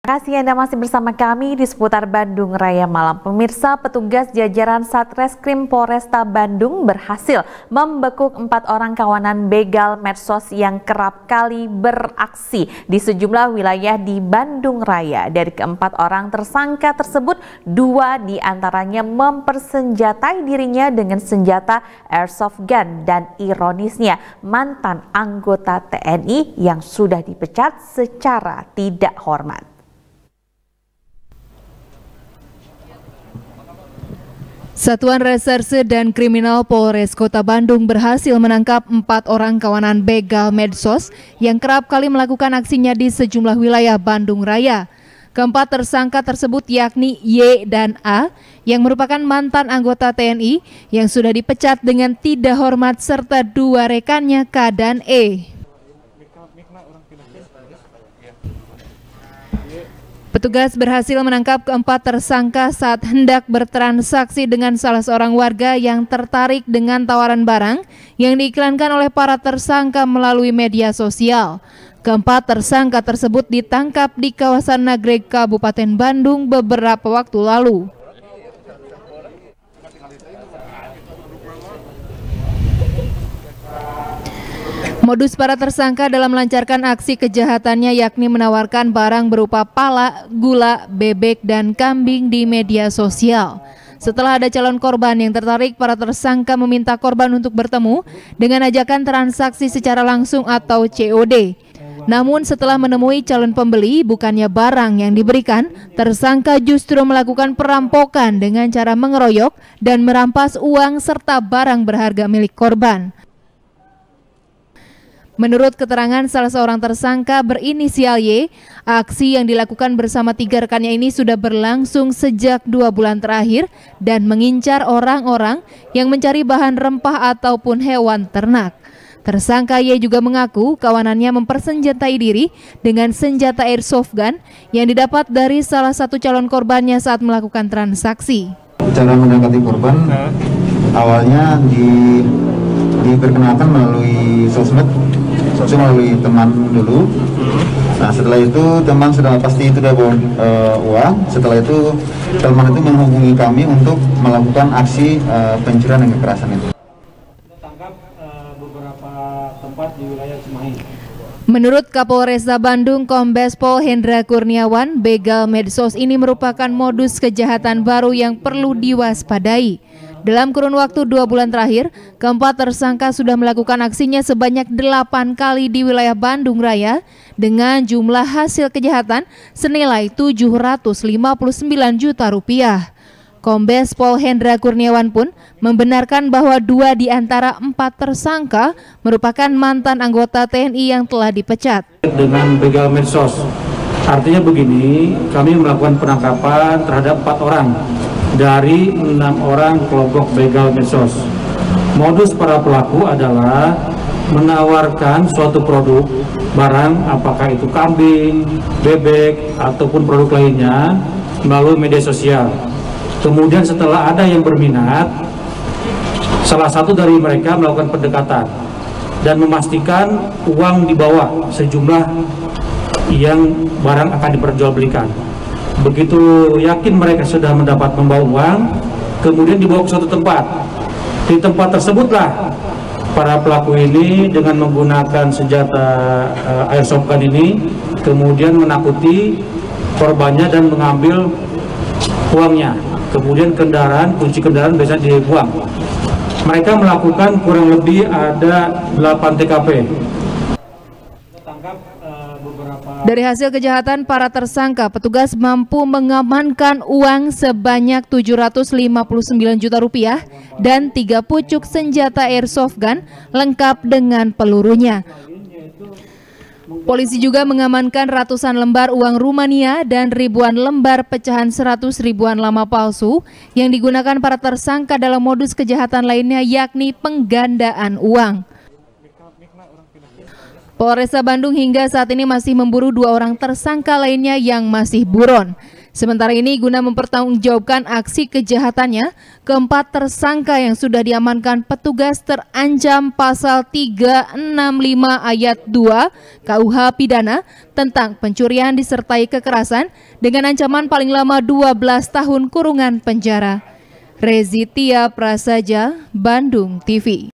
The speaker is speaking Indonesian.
Kasih Anda masih bersama kami di seputar Bandung Raya Malam. Pemirsa, petugas jajaran Satreskrim Polresta Bandung berhasil membekuk 4 orang kawanan begal medsos yang kerap kali beraksi di sejumlah wilayah di Bandung Raya. Dari keempat orang tersangka tersebut, 2 diantaranya mempersenjatai dirinya dengan senjata airsoft gun dan ironisnya mantan anggota TNI yang sudah dipecat secara tidak hormat. Satuan Reserse dan Kriminal Polres Kota Bandung berhasil menangkap 4 orang kawanan begal medsos yang kerap kali melakukan aksinya di sejumlah wilayah Bandung Raya. Keempat tersangka tersebut yakni Y dan A yang merupakan mantan anggota TNI yang sudah dipecat dengan tidak hormat serta 2 rekannya K dan E. Petugas berhasil menangkap keempat tersangka saat hendak bertransaksi dengan salah seorang warga yang tertarik dengan tawaran barang yang diiklankan oleh para tersangka melalui media sosial. Keempat tersangka tersebut ditangkap di kawasan Nagreg, Kabupaten Bandung beberapa waktu lalu. Modus para tersangka dalam melancarkan aksi kejahatannya yakni menawarkan barang berupa pala, gula, bebek, dan kambing di media sosial. Setelah ada calon korban yang tertarik, para tersangka meminta korban untuk bertemu dengan ajakan transaksi secara langsung atau COD. Namun setelah menemui calon pembeli, bukannya barang yang diberikan, tersangka justru melakukan perampokan dengan cara mengeroyok dan merampas uang serta barang berharga milik korban. Menurut keterangan salah seorang tersangka berinisial Y, aksi yang dilakukan bersama 3 rekannya ini sudah berlangsung sejak 2 bulan terakhir dan mengincar orang-orang yang mencari bahan rempah ataupun hewan ternak. Tersangka Y juga mengaku kawanannya mempersenjatai diri dengan senjata airsoft gun yang didapat dari salah satu calon korbannya saat melakukan transaksi. Cara mendekati korban awalnya diperkenalkan melalui sosmed, melalui teman dulu. Nah, setelah itu teman sudah pasti itu sudah bawa uang. Setelah itu teman itu menghubungi kami untuk melakukan aksi pencurian dan kekerasan itu. Tangkap beberapa tempat di wilayah Cimahi. Menurut Kapolresta Bandung Kombes Pol Hendra Kurniawan, begal medsos ini merupakan modus kejahatan baru yang perlu diwaspadai. Dalam kurun waktu 2 bulan terakhir, keempat tersangka sudah melakukan aksinya sebanyak 8 kali di wilayah Bandung Raya dengan jumlah hasil kejahatan senilai 759 juta rupiah. Kombes Pol Hendra Kurniawan pun membenarkan bahwa 2 di antara 4 tersangka merupakan mantan anggota TNI yang telah dipecat. Dengan begal medsos, artinya begini, kami melakukan penangkapan terhadap 4 orang dari 6 orang kelompok begal medsos. Modus para pelaku adalah menawarkan suatu produk, barang, apakah itu kambing, bebek, ataupun produk lainnya melalui media sosial. Kemudian setelah ada yang berminat, salah satu dari mereka melakukan pendekatan dan memastikan uang dibawa sejumlah yang barang akan diperjualbelikan. Begitu yakin mereka sudah mendapat membawa uang, kemudian dibawa ke suatu tempat. Di tempat tersebutlah para pelaku ini dengan menggunakan senjata airsoft gun ini kemudian menakuti korbannya dan mengambil uangnya. Kemudian kunci kendaraan biasanya dibuang. Mereka melakukan kurang lebih ada 8 TKP. Dari hasil kejahatan para tersangka, petugas mampu mengamankan uang sebanyak 759 juta rupiah dan 3 pucuk senjata airsoft gun lengkap dengan pelurunya. Polisi juga mengamankan ratusan lembar uang Rumania dan ribuan lembar pecahan 100 ribuan lama palsu yang digunakan para tersangka dalam modus kejahatan lainnya yakni penggandaan uang. Polresta Bandung hingga saat ini masih memburu 2 orang tersangka lainnya yang masih buron. Sementara ini guna mempertanggungjawabkan aksi kejahatannya, keempat tersangka yang sudah diamankan petugas terancam pasal 365 ayat 2 KUH Pidana tentang pencurian disertai kekerasan dengan ancaman paling lama 12 tahun kurungan penjara. Rezitia Prasaja, Bandung TV.